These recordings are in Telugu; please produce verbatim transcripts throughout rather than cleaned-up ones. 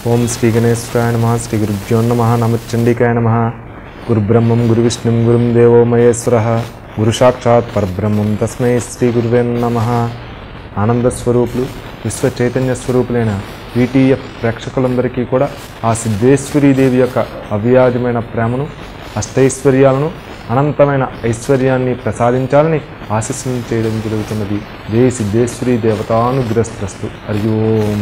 ओम श्री गणेशाय नमः। श्री गुरुभ्यो नमः। नमश्चंडिकाय नमः। गुरुब्रह्मं गुरुविष्णुं गुरुं देवो महेश्वरः गुरु साक्षात् परब्रह्मं तस्मै श्री गुरुवे नमः। ఆనంద స్వరూపులు విశ్వ చైతన్య స్వరూపులైన వీటీఎఫ్ ప్రేక్షకులందరికీ కూడా ఆ సిద్ధేశ్వరీ దేవి యొక్క అవ్యాజమైన ప్రేమను అష్టైశ్వర్యాలను అనంతమైన ఐశ్వర్యాన్ని ప్రసాదించాలని ఆశీస్సులను చేయడం జరుగుతున్నది. జై సిద్ధేశ్వరీ దేవతానుగ్రస్తస్తు. హరి ఓం.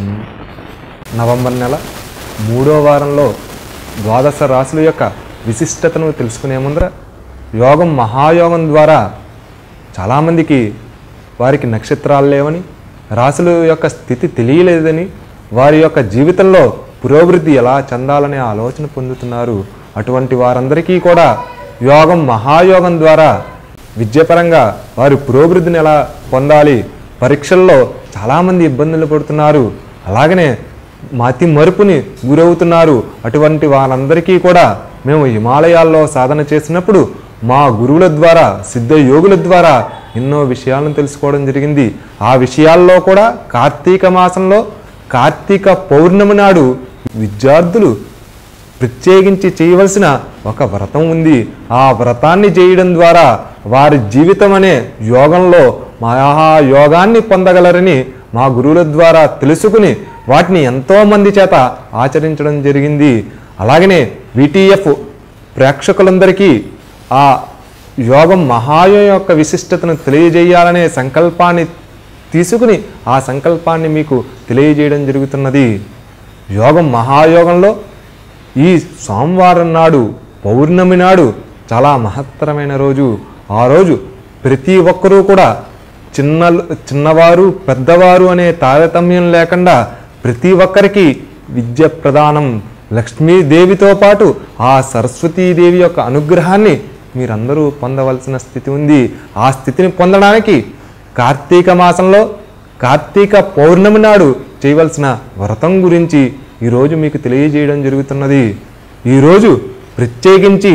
నవంబర్ నెల మూడో వారంలో ద్వాదశ రాశుల యొక్క విశిష్టతను తెలుసుకునే ముందర యోగం మహాయోగం ద్వారా చాలామందికి వారికి నక్షత్రాలు లేవని, రాశుల యొక్క స్థితి తెలియలేదని, వారి యొక్క జీవితంలో పురోభివృద్ధి ఎలా చెందాలనే ఆలోచన పొందుతున్నారు. అటువంటి వారందరికీ కూడా యోగం మహాయోగం ద్వారా విద్యాపరంగా వారి పురోభివృద్ధిని ఎలా పొందాలి, పరీక్షల్లో చాలామంది ఇబ్బందులు పడుతున్నారు, అలాగనే మతి మరుపుని గురవుతున్నారు. అటువంటి వారందరికీ కూడా మేము హిమాలయాల్లో సాధన చేసినప్పుడు మా గురువుల ద్వారా సిద్ధ యోగుల ద్వారా ఎన్నో విషయాలను తెలుసుకోవడం జరిగింది. ఆ విషయాల్లో కూడా కార్తీక మాసంలో కార్తీక పౌర్ణమి నాడు విద్యార్థులు ప్రత్యేకించి చేయవలసిన ఒక వ్రతం ఉంది. ఆ వ్రతాన్ని చేయడం ద్వారా వారి జీవితం అనే యోగంలో మహాయోగాన్ని పొందగలరని మా గురువుల ద్వారా తెలుసుకుని వాటిని ఎంతోమంది చేత ఆచరించడం జరిగింది. అలాగనే వీటీఎఫ్ ప్రేక్షకులందరికీ ఆ యోగం మహాయోగం యొక్క విశిష్టతను తెలియజేయాలనే సంకల్పాన్ని తీసుకుని ఆ సంకల్పాన్ని మీకు తెలియజేయడం జరుగుతున్నది. యోగం మహాయోగంలో ఈ సోమవారం నాడు పౌర్ణమి నాడు చాలా మహత్తరమైన రోజు. ఆ రోజు ప్రతి ఒక్కరూ కూడా చిన్న చిన్నవారు పెద్దవారు అనే తారతమ్యం లేకుండా ప్రతి ఒక్కరికి విద్య ప్రదానం లక్ష్మీదేవితో పాటు ఆ సరస్వతీదేవి యొక్క అనుగ్రహాన్ని మీరందరూ పొందవలసిన స్థితి ఉంది. ఆ స్థితిని పొందడానికి కార్తీక మాసంలో కార్తీక పౌర్ణమి నాడు చేయవలసిన వ్రతం గురించి ఈరోజు మీకు తెలియజేయడం జరుగుతున్నది. ఈరోజు ప్రత్యేకించి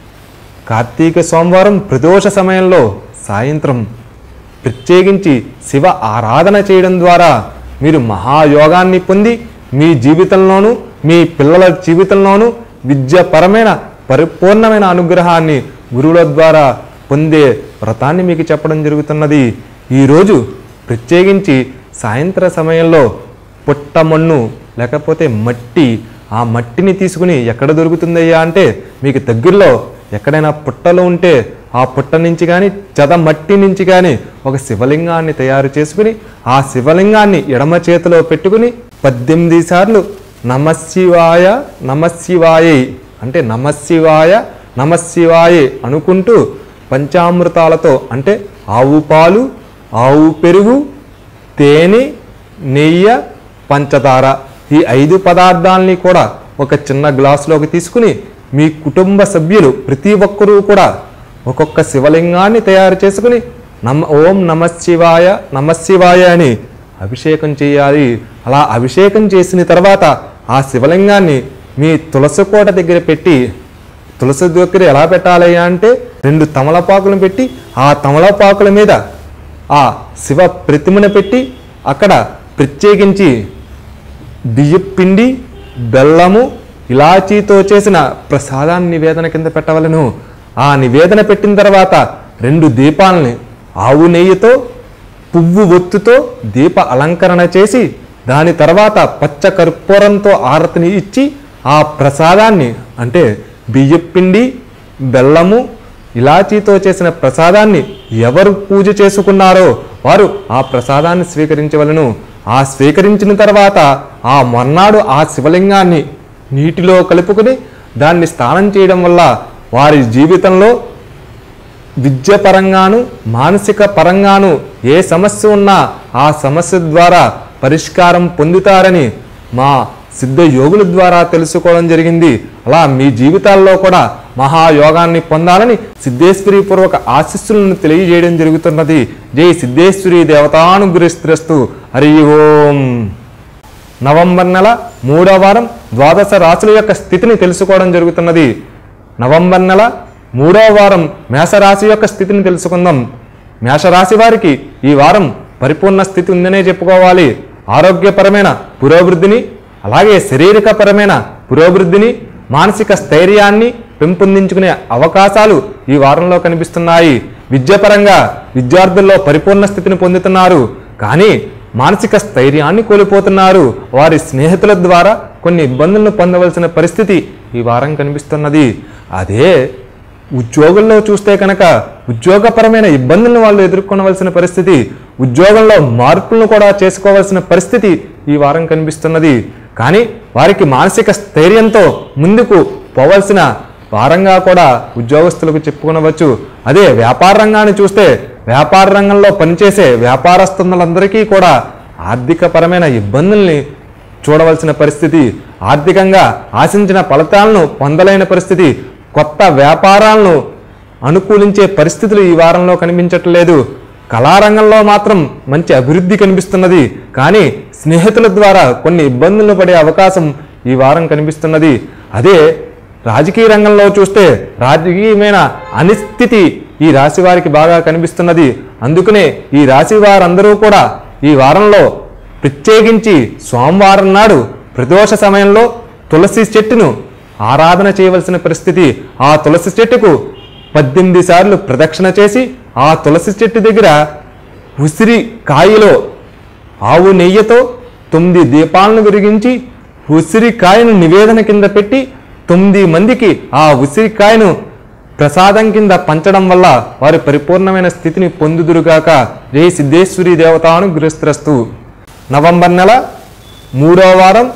కార్తీక సోమవారం ప్రదోష సమయంలో సాయంత్రం ప్రత్యేకించి శివ ఆరాధన చేయడం ద్వారా మీరు మహాయోగాన్ని పొంది మీ జీవితంలోనూ మీ పిల్లల జీవితంలోనూ విద్యాపరమైన పరిపూర్ణమైన అనుగ్రహాన్ని గురువుల ద్వారా పొందే వ్రతాన్ని మీకు చెప్పడం జరుగుతున్నది. ఈరోజు ప్రత్యేకించి సాయంత్ర సమయంలో పుట్టమన్ను లేకపోతే మట్టి, ఆ మట్టిని తీసుకుని ఎక్కడ దొరుకుతుందయ్యా అంటే మీకు దగ్గరలో ఎక్కడైనా పుట్టలు ఉంటే ఆ పుట్ట నుంచి కానీ చద మట్టి నుంచి కానీ ఒక శివలింగాన్ని తయారు చేసుకుని ఆ శివలింగాన్ని ఎడమ చేతిలో పెట్టుకుని పద్దెనిమిది సార్లు నమశివాయ నమశివాయ అంటే నమశివాయ నమశివాయ అనుకుంటూ పంచామృతాలతో అంటే ఆవు పాలు, ఆవు పెరుగు, తేనె, నెయ్యి, పంచదార ఈ ఐదు పదార్థాలని కూడా ఒక చిన్న గ్లాసులోకి తీసుకుని మీ కుటుంబ సభ్యులు ప్రతి ఒక్కరూ కూడా ఒక్కొక్క శివలింగాన్ని తయారు చేసుకుని నమ ఓం నమశివాయ నమశివాయ అని అభిషేకం చేయాలి. అలా అభిషేకం చేసిన తర్వాత ఆ శివలింగాన్ని మీ తులసి కోట దగ్గర పెట్టి, తులసి దగ్గర ఎలా పెట్టాలి అంటే రెండు తమలపాకులను పెట్టి ఆ తమలపాకుల మీద ఆ శివ ప్రతిమను పెట్టి అక్కడ ప్రత్యేకించి బియ్యపిండి, బెల్లము, ఇలాచీతో చేసిన ప్రసాదాన్ని నివేదన కింద పెట్టవలను. ఆ నివేదన పెట్టిన తర్వాత రెండు దీపాలని ఆవు నెయ్యితో పువ్వు ఒత్తుతో దీప అలంకరణ చేసి దాని తర్వాత పచ్చ కర్పూరంతో ఆరతిని ఇచ్చి ఆ ప్రసాదాన్ని అంటే బియ్యపిండి, బెల్లము, ఇలాచీతో చేసిన ప్రసాదాన్ని ఎవరు పూజ చేసుకున్నారో వారు ఆ ప్రసాదాన్ని స్వీకరించవలను. ఆ స్వీకరించిన తర్వాత ఆ మర్నాడు ఆ శివలింగాన్ని నీటిలో కలుపుకొని దాన్ని స్నానం చేయడం వల్ల వారి జీవితంలో విద్యపరంగాను మానసిక పరంగాను ఏ సమస్య ఉన్నా ఆ సమస్య ద్వారా పరిష్కారం పొందుతారని మా సిద్ధ యోగుల ద్వారా తెలుసుకోవడం జరిగింది. అలా మీ జీవితాల్లో కూడా మహాయోగాన్ని పొందాలని సిద్ధేశ్వరి పూర్వక ఆశీస్సులను తెలియజేయడం జరుగుతున్నది. జై సిద్ధేశ్వరి దేవతానుగ్రస్తు. హరి ఓం. నవంబర్ నెల మూడవ వారం ద్వాదశ రాశుల యొక్క స్థితిని తెలుసుకోవడం జరుగుతున్నది. నవంబర్ నెల మూడవ వారం మేషరాశి యొక్క స్థితిని తెలుసుకుందాం. మేషరాశి వారికి ఈ వారం పరిపూర్ణ స్థితి ఉందనే చెప్పుకోవాలి. ఆరోగ్యపరమైన పురోభివృద్ధిని అలాగే శారీరకపరమైన పురోభివృద్ధిని, మానసిక స్థైర్యాన్ని పెంపొందించుకునే అవకాశాలు ఈ వారంలో కనిపిస్తున్నాయి. విద్యాపరంగా విద్యార్థుల్లో పరిపూర్ణ స్థితిని పొందుతున్నారు, కానీ మానసిక స్థైర్యాన్ని కోల్పోతున్నారు. వారి స్నేహితుల ద్వారా కొన్ని ఇబ్బందులను పొందవలసిన పరిస్థితి ఈ వారం కనిపిస్తున్నది. అదే ఉద్యోగంలో చూస్తే కనుక ఉద్యోగపరమైన ఇబ్బందులను వాళ్ళు ఎదుర్కొనవలసిన పరిస్థితి, ఉద్యోగంలో మార్పులను కూడా చేసుకోవాల్సిన పరిస్థితి ఈ వారం కనిపిస్తున్నది. కానీ వారికి మానసిక స్థైర్యంతో ముందుకు పోవలసిన వారంగా కూడా ఉద్యోగస్తులకు చెప్పుకొనవచ్చు. అదే వ్యాపార రంగాన్ని చూస్తే వ్యాపార రంగంలో పనిచేసే వ్యాపారస్తులందరికీ కూడా ఆర్థికపరమైన ఇబ్బందుల్ని చూడవలసిన పరిస్థితి, ఆర్థికంగా ఆశించిన ఫలితాలను పొందలేని పరిస్థితి, కొత్త వ్యాపారాలను అనుకూలించే పరిస్థితులు ఈ వారంలో కనిపించట్లేదు. కళారంగంలో మాత్రం మంచి అభివృద్ధి కనిపిస్తున్నది, కానీ స్నేహితుల ద్వారా కొన్ని ఇబ్బందులు పడే అవకాశం ఈ వారం కనిపిస్తున్నది. అదే రాజకీయ రంగంలో చూస్తే రాజకీయమైన అనిశ్చితి ఈ రాశి వారికి బాగా కనిపిస్తున్నది. అందుకనే ఈ రాశి వారందరూ కూడా ఈ వారంలో ప్రత్యేకించి సోమవారం నాడు ప్రదోష సమయంలో తులసి చెట్టును ఆరాధన చేయవలసిన పరిస్థితి. ఆ తులసి చెట్టుకు పద్దెనిమిది సార్లు ప్రదక్షిణ చేసి ఆ తులసి చెట్టు దగ్గర ఉసిరి కాయలో ఆవు నెయ్యితో తొమ్మిది దీపాలను వెలిగించి ఉసిరికాయను నివేదన కింద పెట్టి తొమ్మిది మందికి ఆ ఉసిరికాయను ప్రసాదం కింద పంచడం వల్ల వారి పరిపూర్ణమైన స్థితిని పొందుదురుగాక. జై సిద్ధేశ్వరి దేవతాను గృహస్థరస్తు. నవంబర్ నెల మూడవ వారం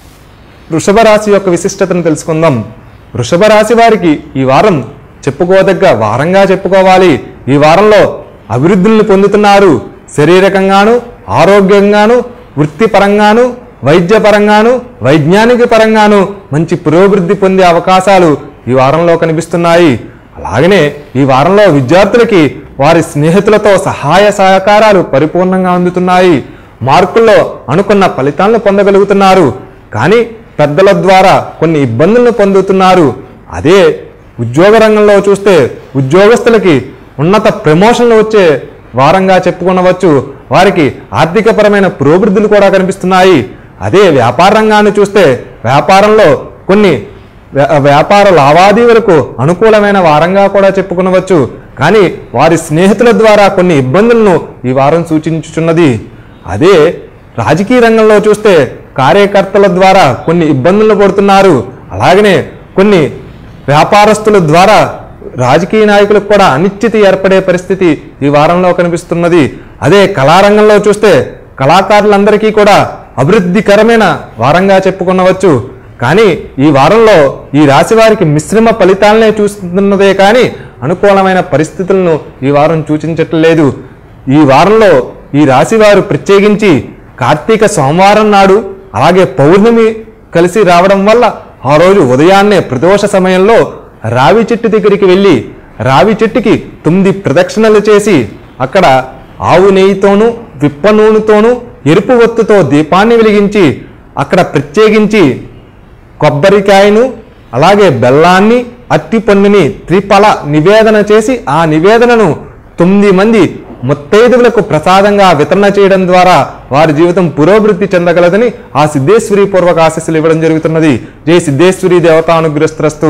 వృషభ రాశి యొక్క విశిష్టతను తెలుసుకుందాం. వృషభ రాశి వారికి ఈ వారం చెప్పుకోదగ్గ వారంగా చెప్పుకోవాలి. ఈ వారంలో అభివృద్ధులను పొందుతున్నారు. శారీరకంగాను, ఆరోగ్యంగాను, వృత్తిపరంగాను, వైద్యపరంగాను, వైజ్ఞానిక పరంగాను మంచి పురోభివృద్ధి పొందే అవకాశాలు ఈ వారంలో కనిపిస్తున్నాయి. అలాగనే ఈ వారంలో విద్యార్థులకి వారి స్నేహితులతో సహాయ సహకారాలు పరిపూర్ణంగా అందుతున్నాయి. మార్కుల్లో అనుకున్న ఫలితాలను పొందగలుగుతున్నారు, కానీ పెద్దల ద్వారా కొన్ని ఇబ్బందులను పొందుతున్నారు. అదే ఉద్యోగ రంగంలో చూస్తే ఉద్యోగస్తులకి ఉన్నత ప్రమోషన్లు వచ్చే వారంగా చెప్పుకొనవచ్చు. వారికి ఆర్థికపరమైన పురోభివృద్ధులు కూడా కనిపిస్తున్నాయి. అదే వ్యాపార రంగాన్ని చూస్తే వ్యాపారంలో కొన్ని వ్యాపార లావాదేవీలకు అనుకూలమైన వారంగా కూడా చెప్పుకొనవచ్చు, కానీ వారి స్నేహితుల ద్వారా కొన్ని ఇబ్బందులను ఈ వారం సూచించుచున్నది. అదే రాజకీయ రంగంలో చూస్తే కార్యకర్తల ద్వారా కొన్ని ఇబ్బందులు పడుతున్నారు. అలాగనే కొన్ని వ్యాపారస్తుల ద్వారా రాజకీయ నాయకులకు కూడా అనిశ్చితి ఏర్పడే పరిస్థితి ఈ వారంలో కనిపిస్తున్నది. అదే కళారంగంలో చూస్తే కళాకారులందరికీ కూడా అభివృద్ధికరమైన వారంగా చెప్పుకొనవచ్చు, కానీ ఈ వారంలో ఈ రాశి వారికి మిశ్రమ ఫలితాలనే చూస్తున్నదే కానీ అనుకూలమైన పరిస్థితులను ఈ వారం సూచించట్లేదు. ఈ వారంలో ఈ రాశి వారు ప్రత్యేకించి కార్తీక సోమవారం నాడు అలాగే పౌర్ణమి కలిసి రావడం వల్ల ఆ రోజు ఉదయాన్నే ప్రదోష సమయంలో రావి చెట్టు దగ్గరికి వెళ్ళి రావి చెట్టుకి తొమ్మిది ప్రదక్షిణలు చేసి అక్కడ ఆవు నెయ్యితోనూ విప్ప నూనెతోనూ ఎరుపు ఒత్తుతో దీపాన్ని వెలిగించి అక్కడ ప్రత్యేకించి కొబ్బరికాయను అలాగే బెల్లాన్ని అట్టి పన్నుని త్రిఫల నివేదన చేసి ఆ నివేదనను తొమ్మిది మంది ముత్తైదువులకు ప్రసాదంగా వితరణ చేయడం ద్వారా వారి జీవితం పురోభివృద్ధి చెందగలదని ఆ సిద్ధేశ్వరి పూర్వక ఆశీస్సులు ఇవ్వడం జరుగుతున్నది. జై సిద్ధేశ్వరి దేవతానుగ్రస్తరస్తు.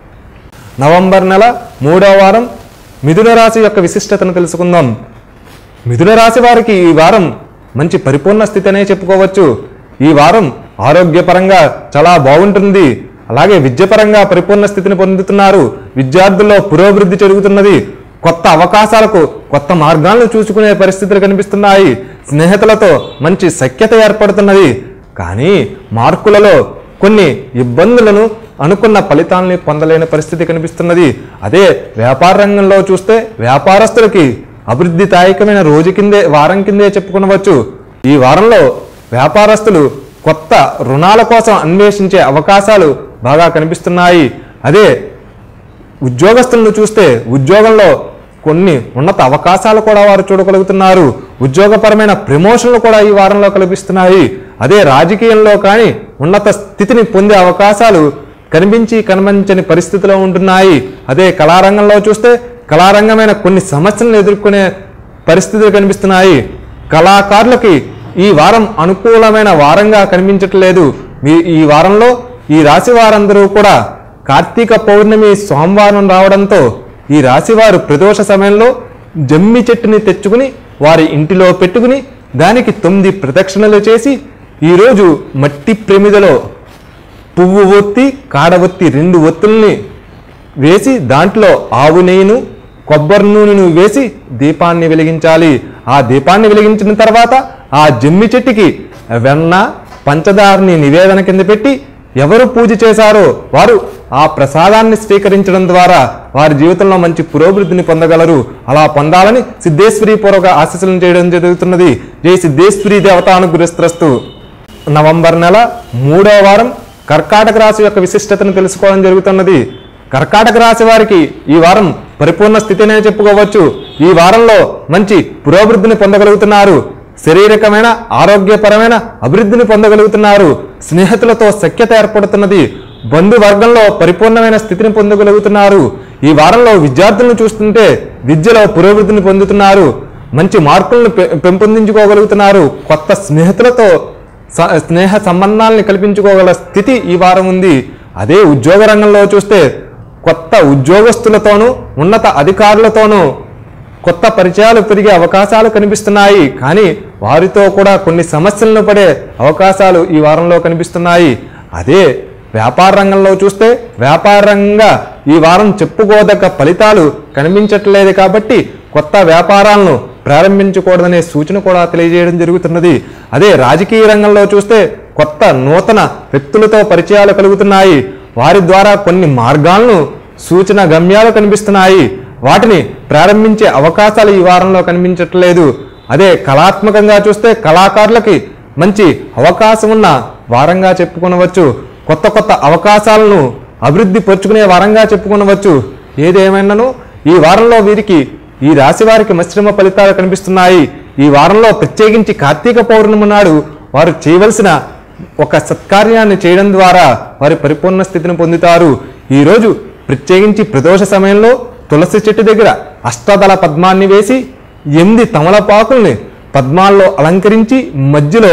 నవంబర్ నెల మూడవ వారం మిథున రాశి యొక్క విశిష్టతను తెలుసుకుందాం. మిథున రాశి వారికి ఈ వారం మంచి పరిపూర్ణ స్థితి అనే చెప్పుకోవచ్చు. ఈ వారం ఆరోగ్యపరంగా చాలా బాగుంటుంది. అలాగే విద్యపరంగా పరిపూర్ణ స్థితిని పొందుతున్నారు. విద్యార్థుల్లో పురోభివృద్ధి జరుగుతున్నది. కొత్త అవకాశాలకు కొత్త మార్గాలను చూసుకునే పరిస్థితులు కనిపిస్తున్నాయి. స్నేహితులతో మంచి సఖ్యత ఏర్పడుతున్నది, కానీ మార్కులలో కొన్ని ఇబ్బందులను అనుకున్న ఫలితాలని పొందలేని పరిస్థితి కనిపిస్తున్నది. అదే వ్యాపార రంగంలో చూస్తే వ్యాపారస్తులకి అభివృద్ధిదాయకమైన రోజు కిందే వారం కిందే చెప్పుకొనవచ్చు. ఈ వారంలో వ్యాపారస్తులు కొత్త రుణాల కోసం అన్వేషించే అవకాశాలు బాగా కనిపిస్తున్నాయి. అదే ఉద్యోగస్తులను చూస్తే ఉద్యోగంలో కొన్ని ఉన్నత అవకాశాలు కూడా వారు చూడగలుగుతున్నారు. ఉద్యోగపరమైన ప్రమోషన్లు కూడా ఈ వారంలో కల్పిస్తున్నాయి. అదే రాజకీయంలో కానీ ఉన్నత స్థితిని పొందే అవకాశాలు కనిపించి కనిపించని పరిస్థితిలో ఉంటున్నాయి. అదే కళారంగంలో చూస్తే కళారంగమైన కొన్ని సమస్యలను ఎదుర్కొనే పరిస్థితులు కనిపిస్తున్నాయి. కళాకారులకి ఈ వారం అనుకూలమైన వారంగా కనిపించట్లేదు. మీ ఈ వారంలో ఈ రాశి వారందరూ కూడా కార్తీక పౌర్ణమి సోమవారం రావడంతో ఈ రాశివారు ప్రదోష సమయంలో జమ్మి చెట్టుని తెచ్చుకుని వారి ఇంటిలో పెట్టుకుని దానికి తొమ్మిది ప్రదక్షిణలు చేసి ఈరోజు మట్టి ప్రమిదలో పువ్వు ఒత్తి కాడ ఒత్తి రెండు ఒత్తుల్ని వేసి దాంట్లో ఆవు నెయ్యిను కొబ్బరి నూనెను వేసి దీపాన్ని వెలిగించాలి. ఆ దీపాన్ని వెలిగించిన తర్వాత ఆ జమ్మి చెట్టుకి వెన్న పంచదారని నివేదన కింద పెట్టి ఎవరు పూజ చేశారో వారు ఆ ప్రసాదాన్ని స్వీకరించడం ద్వారా వారి జీవితంలో మంచి పురోభివృద్ధిని పొందగలరు. అలా పొందాలని సిద్ధేశ్వరి పూర్వక ఆశీస్సులను చేయడం జరుగుతున్నది. జై సిద్ధేశ్వరి దేవతానుగ్రస్తస్తు. నవంబర్ నెల మూడవ వారం కర్కాటక రాశి యొక్క విశిష్టతను తెలుసుకోవడం జరుగుతున్నది. కర్కాటక రాశి వారికి ఈ వారం పరిపూర్ణ స్థితినే చెప్పుకోవచ్చు. ఈ వారంలో మంచి పురోభివృద్ధిని పొందగలుగుతున్నారు. శారీరకమైన ఆరోగ్యపరమైన అభివృద్ధిని పొందగలుగుతున్నారు. స్నేహితులతో సఖ్యత ఏర్పడుతున్నది. బంధువర్గంలో పరిపూర్ణమైన స్థితిని పొందగలుగుతున్నారు. ఈ వారంలో విద్యార్థులను చూస్తుంటే విద్యలో పురోభివృద్ధిని పొందుతున్నారు. మంచి మార్కులను పెంపొందించుకోగలుగుతున్నారు. కొత్త స్నేహితులతో స్నేహ సంబంధాలను కల్పించుకోగల స్థితి ఈ వారం ఉంది. అదే ఉద్యోగ రంగంలో చూస్తే కొత్త ఉద్యోగస్తులతోనూ ఉన్నత అధికారులతోనూ కొత్త పరిచయాలు పెరిగే అవకాశాలు కనిపిస్తున్నాయి. కానీ వారితో కూడా కొన్ని సమస్యలను పడే అవకాశాలు ఈ వారంలో కనిపిస్తున్నాయి. అదే వ్యాపార రంగంలో చూస్తే వ్యాపార రంగంగా ఈ వారం చెప్పుకోదగ్గ ఫలితాలు కనిపించట్లేదు. కాబట్టి కొత్త వ్యాపారాలను ప్రారంభించకూడదనే సూచన కూడా తెలియజేయడం జరుగుతున్నది. అదే రాజకీయ రంగంలో చూస్తే కొత్త నూతన వ్యక్తులతో పరిచయాలు కలుగుతున్నాయి. వారి ద్వారా కొన్ని మార్గాలను సూచన గమ్యాలు కనిపిస్తున్నాయి. వాటిని ప్రారంభించే అవకాశాలు ఈ వారంలో కనిపించట్లేదు. అదే కళాత్మకంగా చూస్తే కళాకారులకి మంచి అవకాశం ఉన్న వారంగా చెప్పుకొనవచ్చు. కొత్త కొత్త అవకాశాలను అభివృద్ధి పరుచుకునే వారంగా చెప్పుకొనవచ్చు. ఏదేమైనాను ఈ వారంలో వీరికి ఈ రాశి వారికి మిశ్రమ ఫలితాలు కనిపిస్తున్నాయి. ఈ వారంలో ప్రత్యేకించి కార్తీక పౌర్ణమి నాడు వారు చేయవలసిన ఒక సత్కార్యాన్ని చేయడం ద్వారా వారి పరిపూర్ణ స్థితిని పొందుతారు. ఈరోజు ప్రత్యేకించి ప్రదోష సమయంలో తులసి చెట్టు దగ్గర అష్టదళ పద్మాన్ని వేసి ఎనిమిది తమలపాకుల్ని పద్మాల్లో అలంకరించి మధ్యలో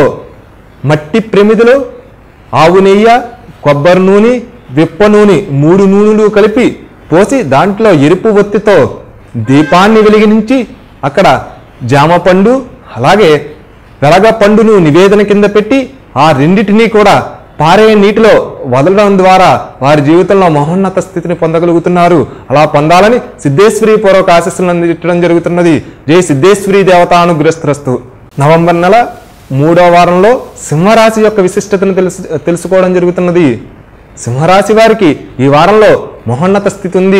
మట్టి ప్రమిదలో ఆవు నెయ్యి కొబ్బరి నూనె విప్ప నూనె మూడు నూనెలు కలిపి పోసి దాంట్లో ఎరుపు ఒత్తితో దీపాన్ని వెలిగించి అక్కడ జామ పండు అలాగే వెలగ పండును నివేదన కింద పెట్టి ఆ రెండింటినీ కూడా పారే నీటిలో వదలడం ద్వారా వారి జీవితంలో మహోన్నత స్థితిని పొందగలుగుతున్నారు. అలా పొందాలని సిద్ధేశ్వరి పూర్వక ఆశీస్సులను అందించడం జరుగుతున్నది. జై సిద్ధేశ్వరి దేవతానుగ్రస్తస్తు. నవంబర్ నెల మూడవ వారంలో సింహరాశి యొక్క విశిష్టతను తెలుసు తెలుసుకోవడం జరుగుతున్నది. సింహరాశి వారికి ఈ వారంలో మహోన్నత స్థితి ఉంది.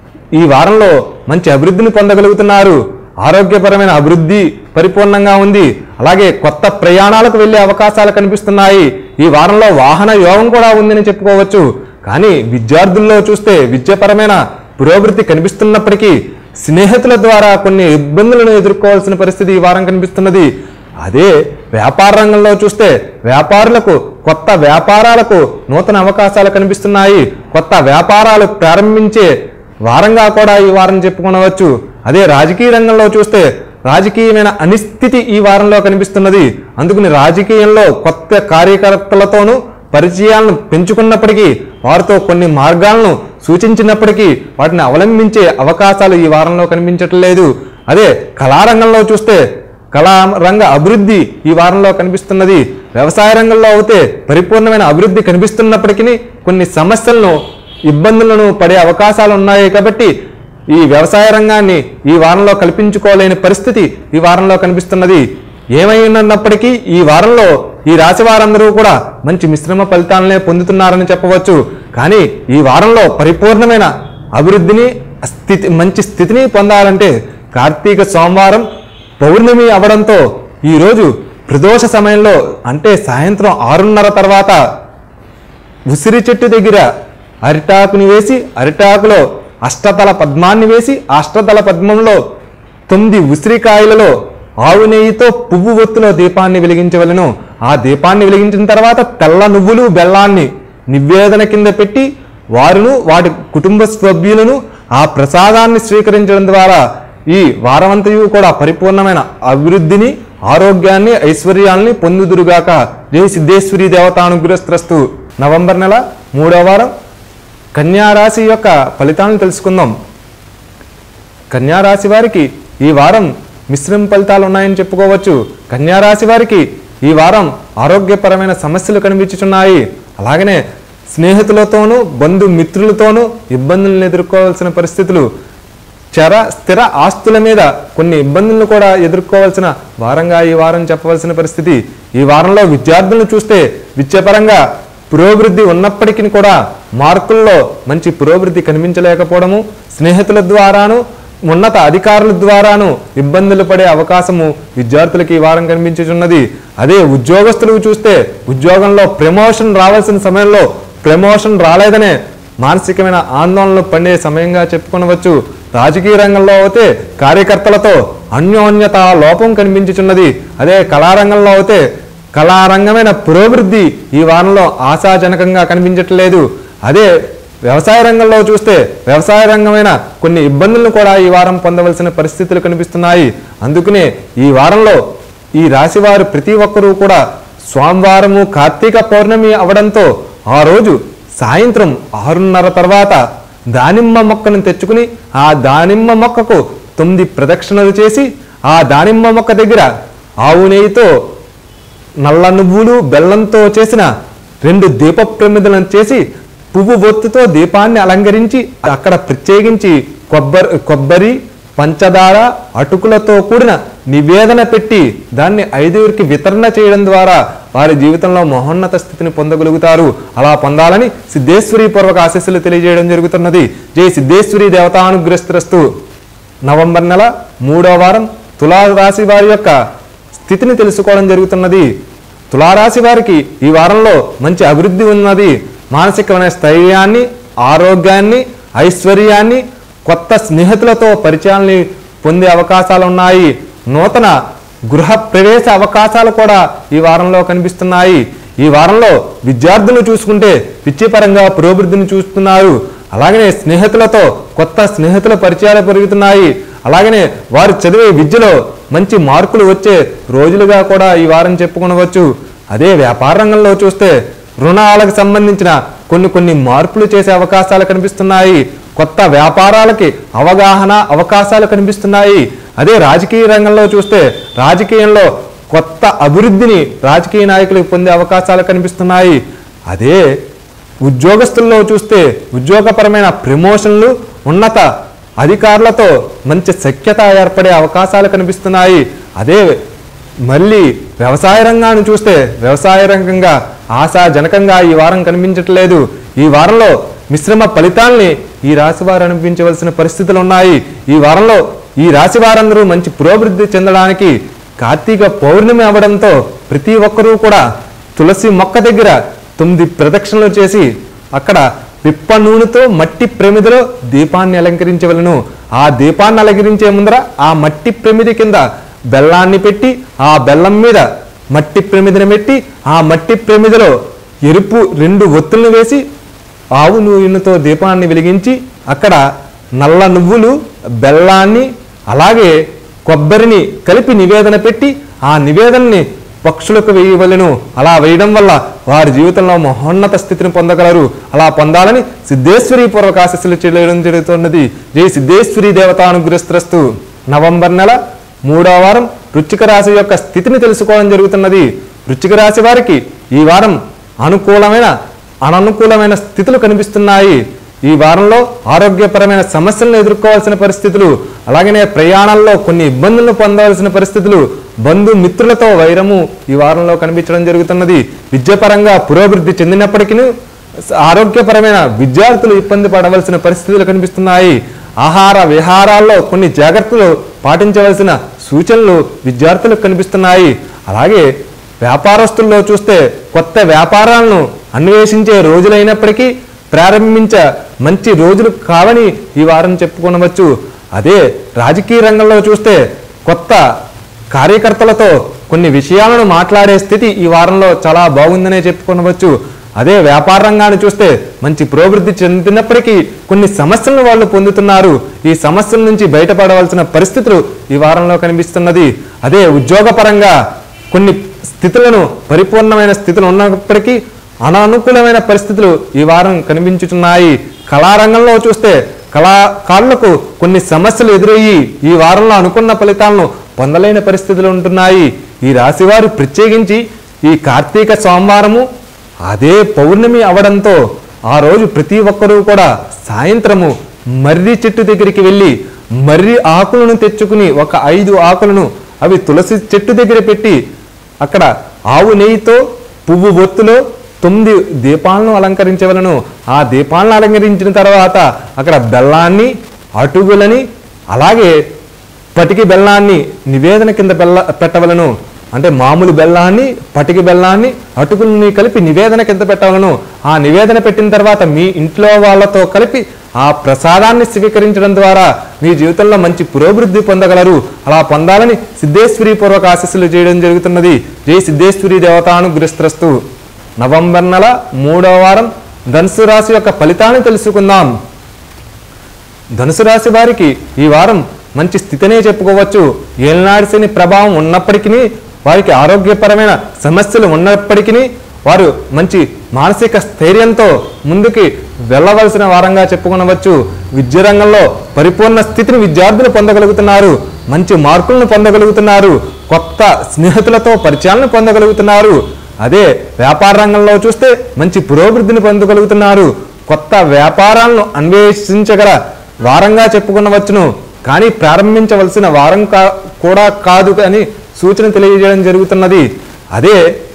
ఈ వారంలో మంచి అభివృద్ధిని పొందగలుగుతున్నారు. ఆరోగ్యపరమైన అభివృద్ధి పరిపూర్ణంగా ఉంది. అలాగే కొత్త ప్రయాణాలకు వెళ్ళే అవకాశాలు కనిపిస్తున్నాయి. ఈ వారంలో వాహన యోగం కూడా ఉందని చెప్పుకోవచ్చు. కానీ విద్యార్థుల్లో చూస్తే విద్యాపరమైన పురోభివృద్ధి కనిపిస్తున్నప్పటికీ స్నేహితుల ద్వారా కొన్ని ఇబ్బందులను ఎదుర్కోవాల్సిన పరిస్థితి ఈ వారం కనిపిస్తున్నది. అదే వ్యాపార రంగంలో చూస్తే వ్యాపారులకు కొత్త వ్యాపారాలకు నూతన అవకాశాలు కనిపిస్తున్నాయి. కొత్త వ్యాపారాలు ప్రారంభించే వారంగా కూడా ఈ వారం చెప్పుకొనవచ్చు. అదే రాజకీయ రంగంలో చూస్తే రాజకీయమైన అనిస్థితి ఈ వారంలో కనిపిస్తున్నది. అందుకని రాజకీయంలో కొత్త కార్యకర్తలతోనూ పరిచయాలను పెంచుకున్నప్పటికీ వారితో కొన్ని మార్గాలను సూచించినప్పటికీ వాటిని అవలంబించే అవకాశాలు ఈ వారంలో కనిపించట్లేదు. అదే కళారంగంలో చూస్తే కళారంగ అభివృద్ధి ఈ వారంలో కనిపిస్తున్నది. వ్యవసాయ రంగంలో అయితే పరిపూర్ణమైన అభివృద్ధి కనిపిస్తున్నప్పటికీ కొన్ని సమస్యలను ఇబ్బందులను పడే అవకాశాలు ఉన్నాయి. కాబట్టి ఈ వ్యవసాయ రంగాన్ని ఈ వారంలో కల్పించుకోలేని పరిస్థితి ఈ వారంలో కనిపిస్తున్నది. ఏమైనప్పటికీ ఈ వారంలో ఈ రాశి వారందరూ కూడా మంచి మిశ్రమ ఫలితాలనే పొందుతున్నారని చెప్పవచ్చు. కానీ ఈ వారంలో పరిపూర్ణమైన అభివృద్ధిని స్థితి మంచి స్థితిని పొందాలంటే కార్తీక సోమవారం పౌర్ణమి అవడంతో ఈరోజు ప్రదోష సమయంలో అంటే సాయంత్రం ఆరున్నర తర్వాత ఉసిరి చెట్టు దగ్గర అరిటాకుని వేసి అరిటాకులో అష్టదళ పద్మాన్ని వేసి అష్టదళ పద్మంలో తొమ్మిది ఉసిరికాయలలో ఆవు నెయ్యితో పువ్వు ఒత్తులో దీపాన్ని వెలిగించవలను. ఆ దీపాన్ని వెలిగించిన తర్వాత తెల్ల నువ్వులు బెల్లాన్ని నివేదన కింద పెట్టి వారును వాటి కుటుంబ సభ్యులను ఆ ప్రసాదాన్ని స్వీకరించడం ద్వారా ఈ వారమంతయు కూడా పరిపూర్ణమైన అభివృద్ధిని ఆరోగ్యాన్ని ఐశ్వర్యాల్ని పొందుదురుగాక. జై సిద్ధేశ్వరి దేవతానుగ్రస్తస్తు. నవంబర్ నెల మూడవ వారం కన్యారాశి యొక్క ఫలితాలను తెలుసుకుందాం. కన్యారాశి వారికి ఈ వారం మిశ్రమ ఫలితాలు ఉన్నాయని చెప్పుకోవచ్చు. కన్యారాశి వారికి ఈ వారం ఆరోగ్యపరమైన సమస్యలు కనిపించుచున్నాయి. అలాగనే స్నేహితులతోనూ బంధుమిత్రులతోనూ ఇబ్బందులను ఎదుర్కోవాల్సిన పరిస్థితులు, చర స్థిర ఆస్తుల మీద కొన్ని ఇబ్బందులను కూడా ఎదుర్కోవాల్సిన వారంగా ఈ వారం చెప్పవలసిన పరిస్థితి. ఈ వారంలో విద్యార్థులను చూస్తే విద్యాపరంగా పురోభివృద్ధి ఉన్నప్పటికీ కూడా మార్కుల్లో మంచి పురోభివృద్ధి కనిపించలేకపోవడము, స్నేహితుల ద్వారాను ఉన్నత అధికారుల ద్వారాను ఇబ్బందులు పడే అవకాశము విద్యార్థులకు ఈ వారం కనిపించుచున్నది. అదే ఉద్యోగస్తులకు చూస్తే ఉద్యోగంలో ప్రమోషన్ రావాల్సిన సమయంలో ప్రమోషన్ రాలేదనే మానసికమైన ఆందోళనలు పడే సమయంగా చెప్పుకొనవచ్చు. రాజకీయ రంగంలో అయితే కార్యకర్తలతో అన్యోన్యత లోపం కనిపించుచున్నది. అదే కళారంగంలో అయితే కళారంగమైన పురోభివృద్ధి ఈ వారంలో ఆశాజనకంగా కనిపించట్లేదు. అదే వ్యవసాయ రంగంలో చూస్తే వ్యవసాయ రంగమైన కొన్ని ఇబ్బందులను కూడా ఈ వారం పొందవలసిన పరిస్థితులు కనిపిస్తున్నాయి. అందుకనే ఈ వారంలో ఈ రాశివారు ప్రతి ఒక్కరూ కూడా సోమవారము కార్తీక పౌర్ణమి అవడంతో ఆ రోజు సాయంత్రం ఆరున్నర తర్వాత దానిమ్మ మొక్కను తెచ్చుకుని ఆ దానిమ్మ మొక్కకు తొమ్మిది ప్రదక్షిణలు చేసి ఆ దానిమ్మ మొక్క దగ్గర ఆవు నెయ్యితో నల్ల నువ్వులు బెల్లంతో చేసిన రెండు దీప ప్రమిదలను చేసి పువ్వు బొత్తుతో దీపాన్ని అలంకరించి అక్కడ ప్రత్యేకించి కొబ్బరి కొబ్బరి పంచదార అటుకులతో కూడిన నివేదన పెట్టి దాన్ని ఐదుగురికి వితరణ చేయడం ద్వారా వారి జీవితంలో మహోన్నత స్థితిని పొందగలుగుతారు. అలా పొందాలని సిద్ధేశ్వరి పూర్వక ఆశీస్సులు తెలియజేయడం జరుగుతున్నది. జై సిద్ధేశ్వరి దేవతానుగ్రస్తస్తు. నవంబర్ నెల మూడవ వారం తులారాశి వారి యొక్క స్థితిని తెలుసుకోవడం జరుగుతున్నది. తులారాశి వారికి ఈ వారంలో మంచి అభివృద్ధి ఉన్నది. మానసికమైన స్థైర్యాన్ని, ఆరోగ్యాన్ని, ఐశ్వర్యాన్ని, కొత్త స్నేహితులతో పరిచయాల్ని పొందే అవకాశాలు ఉన్నాయి. నూతన గృహ ప్రవేశ అవకాశాలు కూడా ఈ వారంలో కనిపిస్తున్నాయి. ఈ వారంలో విద్యార్థులు చూసుకుంటే విద్యాపరంగా పురోభివృద్ధిని చూస్తున్నారు. అలాగనే స్నేహితులతో కొత్త స్నేహితుల పరిచయాలు పెరుగుతున్నాయి. అలాగనే వారు చదివే విద్యలో మంచి మార్కులు వచ్చే రోజులుగా కూడా ఈ వారం చెప్పుకొనవచ్చు. అదే వ్యాపార రంగంలో చూస్తే రుణాలకు సంబంధించిన కొన్ని కొన్ని మార్పులు చేసే అవకాశాలు కనిపిస్తున్నాయి. కొత్త వ్యాపారాలకి అవగాహన అవకాశాలు కనిపిస్తున్నాయి. అదే రాజకీయ రంగంలో చూస్తే రాజకీయంలో కొత్త అభివృద్ధిని రాజకీయ నాయకులకు పొందే అవకాశాలు కనిపిస్తున్నాయి. అదే ఉద్యోగస్తుల్లో చూస్తే ఉద్యోగపరమైన ప్రమోషన్లు, ఉన్నత అధికారులతో మంచి సఖ్యత ఏర్పడే అవకాశాలు కనిపిస్తున్నాయి. అదే మళ్ళీ వ్యవసాయ రంగాన్ని చూస్తే వ్యవసాయ రంగంగా ఆశాజనకంగా ఈ వారం కనిపించట్లేదు. ఈ వారంలో మిశ్రమ ఫలితాల్ని ఈ రాశి వారు అనిపించవలసిన పరిస్థితులు ఉన్నాయి. ఈ వారంలో ఈ రాశి వారందరూ మంచి పురోభివృద్ధి చెందడానికి కార్తీక పౌర్ణమి అవడంతో ప్రతి ఒక్కరూ కూడా తులసి మొక్క దగ్గర తొమ్మిది ప్రదక్షిణలు చేసి అక్కడ పిప్ప నూనెతో మట్టి ప్రమిదలో దీపాన్ని అలంకరించవలను. ఆ దీపాన్ని అలంకరించే ముందర ఆ మట్టి ప్రమిది కింద బెల్లాన్ని పెట్టి ఆ బెల్లం మీద మట్టి ప్రమిదను పెట్టి ఆ మట్టి ప్రమిదలో ఎరుపు రెండు ఒత్తులను వేసి ఆవు నూనెతో దీపాన్ని వెలిగించి అక్కడ నల్ల నువ్వులు, బెల్లాన్ని అలాగే కొబ్బరిని కలిపి నివేదన పెట్టి ఆ నివేదనని పక్షులకు వేయవలను. అలా వేయడం వల్ల వారి జీవితంలో మహోన్నత స్థితిని పొందగలరు. అలా పొందాలని సిద్ధేశ్వరి పూర్వక ఆశీస్సులు చేయడం జరుగుతున్నది. జై సిద్ధేశ్వరి దేవతానుగ్రస్తస్తు. నవంబర్ నెల మూడవ వారం వృశ్చిక రాశి యొక్క స్థితిని తెలుసుకోవడం జరుగుతున్నది. వృశ్చిక రాశి వారికి ఈ వారం అనుకూలమైన అననుకూలమైన స్థితులు కనిపిస్తున్నాయి. ఈ వారంలో ఆరోగ్యపరమైన సమస్యలను ఎదుర్కోవాల్సిన పరిస్థితులు, అలాగనే ప్రయాణాల్లో కొన్ని ఇబ్బందులను పొందవలసిన పరిస్థితులు, బంధుమిత్రులతో వైరము ఈ వారంలో కనిపించడం జరుగుతున్నది. విద్యాపరంగా పురోభివృద్ధి చెందినప్పటికీ ఆరోగ్యపరమైన విద్యార్థులు ఇబ్బంది పడవలసిన పరిస్థితులు కనిపిస్తున్నాయి. ఆహార విహారాల్లో కొన్ని జాగ్రత్తలు పాటించవలసిన సూచనలు విద్యార్థులకు కనిపిస్తున్నాయి. అలాగే వ్యాపారస్తుల్లో చూస్తే కొత్త వ్యాపారాలను అన్వేషించే రోజులైనప్పటికీ ప్రారంభించ మంచి రోజులు కావని ఈ వారం చెప్పుకోనవచ్చు. అదే రాజకీయ రంగంలో చూస్తే కొత్త కార్యకర్తలతో కొన్ని విషయాలను మాట్లాడే స్థితి ఈ వారంలో చాలా బాగుందనే చెప్పుకోనవచ్చు. అదే వ్యాపార రంగాన్ని చూస్తే మంచి పురోభివృద్ధి చెందినప్పటికీ కొన్ని సమస్యలను వాళ్ళు పొందుతున్నారు. ఈ సమస్యల నుంచి బయటపడవలసిన పరిస్థితులు ఈ వారంలో కనిపిస్తున్నది. అదే ఉద్యోగపరంగా కొన్ని స్థితులను పరిపూర్ణమైన స్థితులు ఉన్నప్పటికీ అనానుకూలమైన పరిస్థితులు ఈ వారం కనిపించుతున్నాయి. కళారంగంలో చూస్తే కళాకారులకు కొన్ని సమస్యలు ఎదురయ్యి ఈ వారంలో అనుకున్న ఫలితాలను పొందలేని పరిస్థితులు ఉంటున్నాయి. ఈ రాశివారు ప్రత్యేకించి ఈ కార్తీక సోమవారము అదే పౌర్ణమి అవడంతో ఆ రోజు ప్రతి ఒక్కరూ కూడా సాయంత్రము మర్రి చెట్టు దగ్గరికి వెళ్ళి మర్రి ఆకులను తెచ్చుకుని ఒక ఐదు ఆకులను అవి తులసి చెట్టు దగ్గర పెట్టి అక్కడ ఆవు నెయ్యితో పువ్వు బొత్తులో తొమ్మిది దీపాలను అలంకరించవలను. ఆ దీపాలను అలంకరించిన తర్వాత అక్కడ బెల్లాన్ని అటుకులని అలాగే పటికి బెల్లాన్ని నివేదన కింద బెల్ల పెట్టవలను. అంటే మామూలు బెల్లాన్ని పటికి బెల్లాన్ని అటుకుల్ని కలిపి నివేదన కింద పెట్టవలను. ఆ నివేదన పెట్టిన తర్వాత మీ ఇంట్లో వాళ్ళతో కలిపి ఆ ప్రసాదాన్ని స్వీకరించడం ద్వారా మీ జీవితంలో మంచి పురోభివృద్ధి పొందగలరు. అలా పొందాలని సిద్ధేశ్వరి పూర్వక ఆశీస్సులు చేయడం జరుగుతున్నది. జై సిద్ధేశ్వరి దేవతానుగ్రస్తస్తు. నవంబర్ నెల మూడవ వారం ధనుసు రాశి యొక్క ఫలితాన్ని తెలుసుకుందాం. ధనుసు రాశి వారికి ఈ వారం మంచి స్థితినే చెప్పుకోవచ్చు. ఏలినాటి శని ప్రభావం ఉన్నప్పటికీ వారికి ఆరోగ్యపరమైన సమస్యలు ఉన్నప్పటికీ వారు మంచి మానసిక స్థైర్యంతో ముందుకి వెళ్ళవలసిన వారంగా చెప్పుకొనవచ్చు. విద్యారంగంలో పరిపూర్ణ స్థితిని విద్యార్థులు పొందగలుగుతున్నారు. మంచి మార్కులను పొందగలుగుతున్నారు. కొత్త స్నేహితులతో పరిచయాలను పొందగలుగుతున్నారు. అదే వ్యాపార రంగంలో చూస్తే మంచి పురోభివృద్ధిని పొందగలుగుతున్నారు. కొత్త వ్యాపారాలను అన్వేషించగల వారంగా చెప్పుకునవచ్చును. కానీ ప్రారంభించవలసిన వారం కా కూడా కాదు అని సూచన తెలియజేయడం జరుగుతున్నది. అదే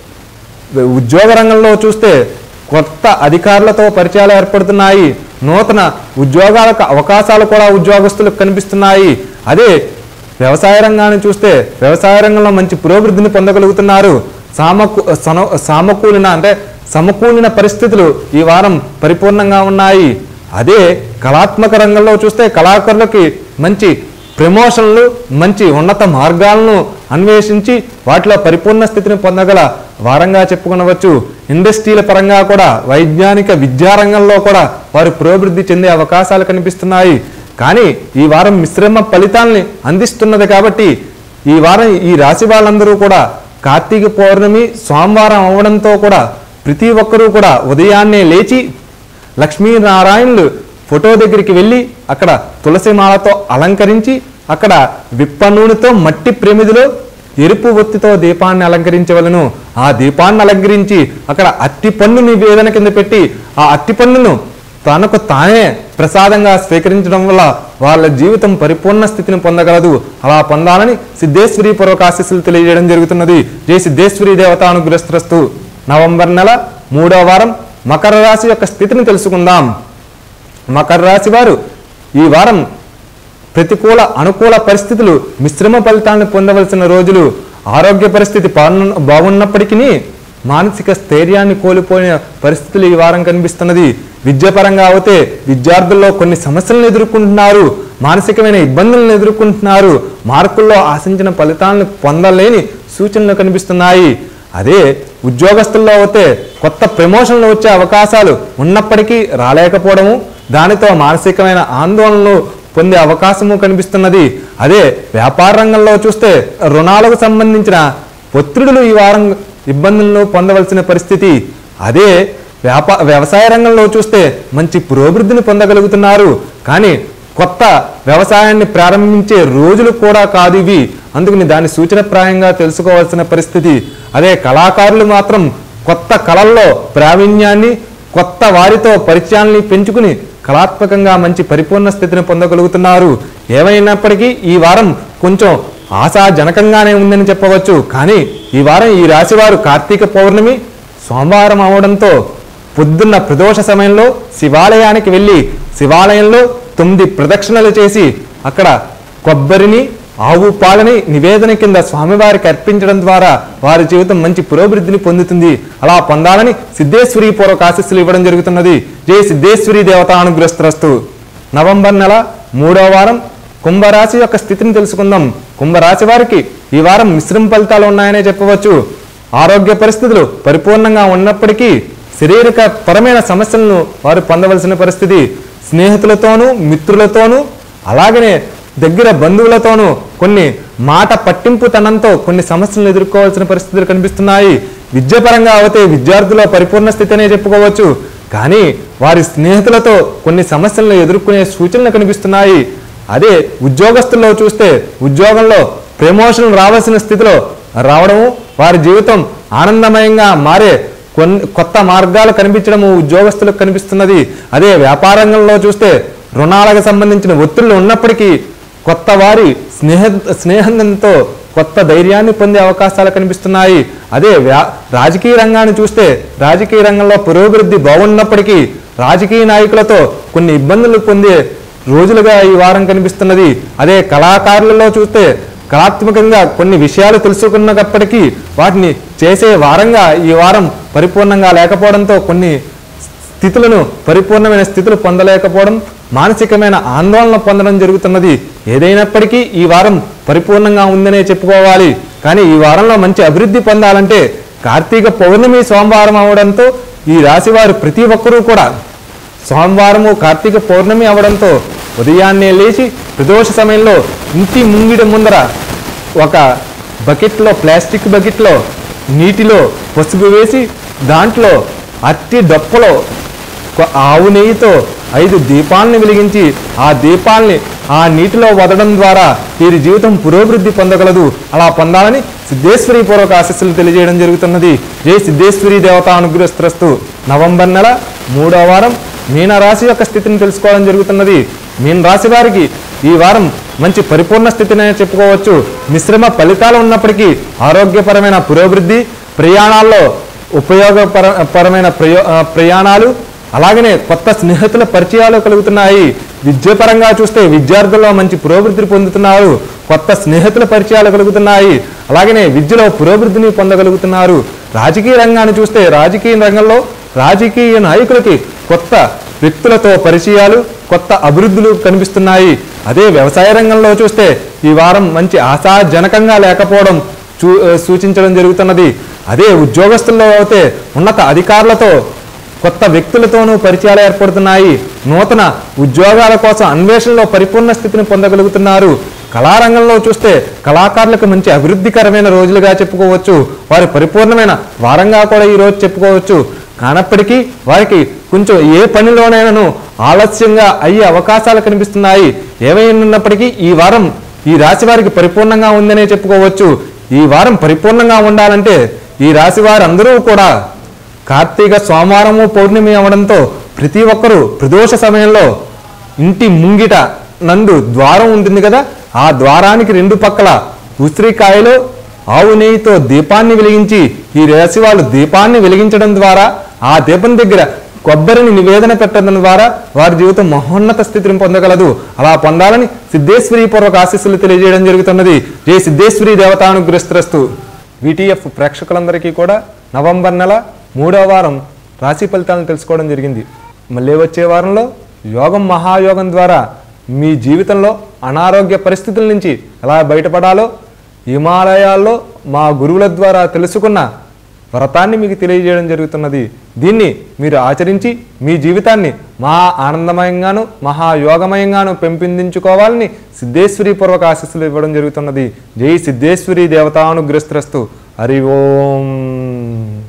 ఉద్యోగ రంగంలో చూస్తే కొత్త అధికారులతో పరిచయాలు ఏర్పడుతున్నాయి. నూతన ఉద్యోగాలకు అవకాశాలు కూడా ఉద్యోగస్తులకు కనిపిస్తున్నాయి. అదే వ్యవసాయ రంగాన్ని చూస్తే వ్యవసాయ రంగంలో మంచి పురోభివృద్ధిని పొందగలుగుతున్నారు. సామకూ సామకూలిన అంటే సమకూలిన పరిస్థితులు ఈ వారం పరిపూర్ణంగా ఉన్నాయి. అదే కళాత్మక రంగంలో చూస్తే కళాకారులకి మంచి ప్రమోషన్లు మంచి ఉన్నత మార్గాలను అన్వేషించి వాటిలో పరిపూర్ణ స్థితిని పొందగల వారంగా చెప్పుకొనవచ్చు. ఇండస్ట్రీల పరంగా కూడా వైజ్ఞానిక విద్యారంగంలో కూడా వారు పురోభివృద్ధి చెందే అవకాశాలు కనిపిస్తున్నాయి. కానీ ఈ వారం మిశ్రమ ఫలితాలని అందిస్తున్నది కాబట్టి ఈ వారం ఈ రాశి వాళ్ళందరూ కూడా కార్తీక పౌర్ణమి సోమవారం అవడంతో కూడా ప్రతి ఒక్కరూ కూడా ఉదయాన్నే లేచి లక్ష్మీనారాయణులు ఫోటో దగ్గరికి వెళ్ళి అక్కడ తులసి మాలతో అలంకరించి అక్కడ విప్ప నూనెతో మట్టి ప్రమిదిలో ఎరుపు ఒత్తితో దీపాన్ని అలంకరించవలను. ఆ దీపాన్ని అలంకరించి అక్కడ అట్టి పన్ను నివేదన కింద పెట్టి ఆ అట్టి పన్నును తనకు తానే ప్రసాదంగా స్వీకరించడం వల్ల వాళ్ళ జీవితం పరిపూర్ణ స్థితిని పొందగలదు. అలా పొందాలని సిద్ధేశ్వరి పూర్వక ఆశీస్సులు తెలియజేయడం జరుగుతున్నది. జై సిద్ధేశ్వరి దేవతానుగ్రస్తస్తు. నవంబర్ నెల మూడవ వారం మకర రాశి యొక్క స్థితిని తెలుసుకుందాం. మకర రాశి వారు ఈ వారం ప్రతికూల అనుకూల పరిస్థితులు మిశ్రమ ఫలితాలను పొందవలసిన రోజులు. ఆరోగ్య పరిస్థితి బాగున్నప్పటికీ మానసిక స్థైర్యాన్ని కోల్పోయిన పరిస్థితులు ఈ వారం కనిపిస్తున్నది. విద్యాపరంగా అయితే విద్యార్థుల్లో కొన్ని సమస్యలను ఎదుర్కొంటున్నారు. మానసికమైన ఇబ్బందులను ఎదుర్కొంటున్నారు. మార్కుల్లో ఆశించిన ఫలితాలను పొందలేని సూచనలు కనిపిస్తున్నాయి. అదే ఉద్యోగస్తుల్లో అయితే కొత్త ప్రమోషన్లు వచ్చే అవకాశాలు ఉన్నప్పటికీ రాలేకపోవడము, దానితో మానసికమైన ఆందోళనలు పొందే అవకాశము కనిపిస్తున్నది. అదే వ్యాపార రంగంలో చూస్తే రుణాలకు సంబంధించిన ఒత్తిడులు ఈ వారం ఇబ్బందులను పొందవలసిన పరిస్థితి. అదే వ్యాపా వ్యవసాయ రంగంలో చూస్తే మంచి పురోభివృద్ధిని పొందగలుగుతున్నారు. కానీ కొత్త వ్యవసాయాన్ని ప్రారంభించే రోజులు కూడా కాదు ఇవి. అందుకని దాని సూచనప్రాయంగా తెలుసుకోవాల్సిన పరిస్థితి. అదే కళాకారులు మాత్రం కొత్త కళల్లో ప్రావీణ్యాన్ని కొత్త వారితో పరిచయాల్ని పెంచుకుని కళాత్మకంగా మంచి పరిపూర్ణ స్థితిని పొందగలుగుతున్నారు. ఏమైనప్పటికీ ఈ వారం కొంచెం ఆశాజనకంగానే ఉందని చెప్పవచ్చు. కానీ ఈ వారం ఈ రాశివారు కార్తీక పౌర్ణమి సోమవారం అవడంతో పొద్దున్న ప్రదోష సమయంలో శివాలయానికి వెళ్ళి శివాలయంలో తొమ్మిది ప్రదక్షిణలు చేసి అక్కడ కొబ్బరిని ఆవు పాలని నివేదన కింద స్వామివారికి అర్పించడం ద్వారా వారి జీవితం మంచి పురోభివృద్ధిని పొందుతుంది. అలా పొందాలని సిద్ధేశ్వరి పూర్వక ఆశీస్సులు ఇవ్వడం జరుగుతున్నది. జై సిద్ధేశ్వరి దేవతానుగ్రస్తస్తు. నవంబర్ నెల మూడవ వారం కుంభరాశి యొక్క స్థితిని తెలుసుకుందాం. కుంభరాశి వారికి ఈ వారం మిశ్రమ ఫలితాలు ఉన్నాయనే చెప్పవచ్చు. ఆరోగ్య పరిస్థితులు పరిపూర్ణంగా ఉన్నప్పటికీ శారీరక పరమైన సమస్యలను వారు పొందవలసిన పరిస్థితి. స్నేహితులతోనూ మిత్రులతోనూ అలాగనే దగ్గర బంధువులతోనూ కొన్ని మాట పట్టింపుతనంతో కొన్ని సమస్యలను ఎదుర్కోవాల్సిన పరిస్థితులు కనిపిస్తున్నాయి. విద్యాపరంగా అయితే విద్యార్థుల పరిపూర్ణ స్థితి అనే చెప్పుకోవచ్చు. కానీ వారి స్నేహితులతో కొన్ని సమస్యలను ఎదుర్కొనే సూచనలు కనిపిస్తున్నాయి. అదే ఉద్యోగస్తుల్లో చూస్తే ఉద్యోగంలో ప్రమోషన్ రావాల్సిన స్థితిలో రావడము, వారి జీవితం ఆనందమయంగా మారే కొన్ని కొత్త మార్గాలు కనిపించడము ఉద్యోగస్తులకు కనిపిస్తున్నది. అదే వ్యాపార రంగంలో చూస్తే రుణాలకు సంబంధించిన ఒత్తిళ్లు ఉన్నప్పటికీ కొత్త వారి స్నేహ స్నేహంతో కొత్త ధైర్యాన్ని పొందే అవకాశాలు కనిపిస్తున్నాయి. అదే వ్యా రాజకీయ రంగాన్ని చూస్తే రాజకీయ రంగంలో పురోభివృద్ధి బాగున్నప్పటికీ రాజకీయ నాయకులతో కొన్ని ఇబ్బందులు పొందే రోజులుగా ఈ వారం కనిపిస్తున్నది. అదే కళాకారులలో చూస్తే కళాత్మకంగా కొన్ని విషయాలు తెలుసుకున్నప్పటికీ వాటిని చేసే వారంగా ఈ వారం పరిపూర్ణంగా లేకపోవడంతో కొన్ని స్థితులను పరిపూర్ణమైన స్థితులు పొందలేకపోవడం, మానసికమైన ఆందోళన పొందడం జరుగుతున్నది. ఏదైనప్పటికీ ఈ వారం పరిపూర్ణంగా ఉందనే చెప్పుకోవాలి. కానీ ఈ వారంలో మంచి అభివృద్ధి పొందాలంటే కార్తీక పౌర్ణమి సోమవారం అవడంతో ఈ రాశి వారు ప్రతి ఒక్కరూ కూడా సోమవారము కార్తీక పౌర్ణమి అవడంతో ఉదయాన్నే లేచి ప్రదోష సమయంలో ఇంటి ముంగిడి ముందర ఒక బకెట్లో ప్లాస్టిక్ బకెట్లో నీటిలో పసుపు వేసి దాంట్లో అట్టి దప్పలో ఆవు నెయ్యితో ఐదు దీపాలను వెలిగించి ఆ దీపాలని ఆ నీటిలో వదలడం ద్వారా వీరి జీవితం పురోభివృద్ధి పొందగలదు. అలా పొందాలని సిద్ధేశ్వరి పూర్వక ఆశీస్సులు తెలియజేయడం జరుగుతున్నది. జై సిద్ధేశ్వరి దేవత అనుగ్రహస్తు. నవంబర్ నెల మూడవ వారం మీన రాశి యొక్క స్థితిని తెలుసుకోవడం జరుగుతున్నది. మీన రాశి వారికి ఈ వారం మంచి పరిపూర్ణ స్థితినే చెప్పుకోవచ్చు. మిశ్రమ ఫలితాలు ఉన్నప్పటికీ ఆరోగ్యపరమైన పురోభివృద్ధి, ప్రయాణాల్లో ఉపయోగపర పరమైన ప్రయో ప్రయాణాలు అలాగనే కొత్త స్నేహితుల పరిచయాలు కలుగుతున్నాయి. విద్యాపరంగా చూస్తే విద్యార్థుల్లో మంచి పురోభివృద్ధి పొందుతున్నారు. కొత్త స్నేహితుల పరిచయాలు కలుగుతున్నాయి. అలాగనే విద్యలో పురోభివృద్ధిని పొందగలుగుతున్నారు. రాజకీయ రంగాన్ని చూస్తే రాజకీయ రంగంలో రాజకీయ నాయకులకి కొత్త వ్యక్తులతో పరిచయాలు, కొత్త అభివృద్ధులు కనిపిస్తున్నాయి. అదే వ్యవసాయ రంగంలో చూస్తే ఈ వారం మంచి ఆశాజనకంగా లేకపోవడం చూ సూచించడం జరుగుతున్నది. అదే ఉద్యోగస్తుల్లో అయితే ఉన్నత అధికారులతో కొత్త వ్యక్తులతోనూ పరిచయాలు ఏర్పడుతున్నాయి. నూతన ఉద్యోగాల కోసం అన్వేషణలో పరిపూర్ణ స్థితిని పొందగలుగుతున్నారు. కళారంగంలో చూస్తే కళాకారులకు మంచి అభివృద్ధికరమైన రోజులుగా చెప్పుకోవచ్చు. వారి పరిపూర్ణమైన వారంగా కూడా ఈ రోజు చెప్పుకోవచ్చు. కానప్పటికీ వారికి కొంచెం ఏ పనిలోనైనాను ఆలస్యంగా అయ్యే అవకాశాలు కనిపిస్తున్నాయి. ఏమైనప్పటికీ ఈ వారం ఈ రాశి వారికి పరిపూర్ణంగా ఉందనే చెప్పుకోవచ్చు. ఈ వారం పరిపూర్ణంగా ఉండాలంటే ఈ రాశి వారందరూ కూడా కార్తీక సోమవారము పౌర్ణమి అవడంతో ప్రతి ఒక్కరూ ప్రదోష సమయంలో ఇంటి ముంగిట నందు ద్వారం ఉంటుంది కదా, ఆ ద్వారానికి రెండు పక్కల ఉసిరికాయలో ఆవు నెయ్యితో దీపాన్ని వెలిగించి ఈ రాశి వాళ్ళు దీపాన్ని వెలిగించడం ద్వారా ఆ దీపం దగ్గర కొబ్బరిని నివేదన పెట్టడం ద్వారా వారి జీవితం మహోన్నత స్థితిని పొందగలదు. అలా పొందాలని సిద్ధేశ్వరి పూర్వక ఆశీస్సులు తెలియజేయడం జరుగుతున్నది. జై సిద్ధేశ్వరి దేవతానుగ్రస్తు. విటిఎఫ్ ప్రేక్షకులందరికీ కూడా నవంబర్ నెల మూడవ వారం రాశి ఫలితాలను తెలుసుకోవడం జరిగింది. మళ్ళీ వచ్చే వారంలో యోగం మహాయోగం ద్వారా మీ జీవితంలో అనారోగ్య పరిస్థితుల నుంచి ఎలా బయటపడాలో హిమాలయాల్లో మా గురువుల ద్వారా తెలుసుకున్న వ్రతాన్ని మీకు తెలియజేయడం జరుగుతున్నది. దీన్ని మీరు ఆచరించి మీ జీవితాన్ని మహా ఆనందమయంగాను మహాయోగమయంగాను పెంపొందించుకోవాలని సిద్ధేశ్వరి పూర్వక ఆశీస్సులు ఇవ్వడం జరుగుతున్నది. జై సిద్ధేశ్వరి దేవతానుగ్రస్తు. హరి ఓం.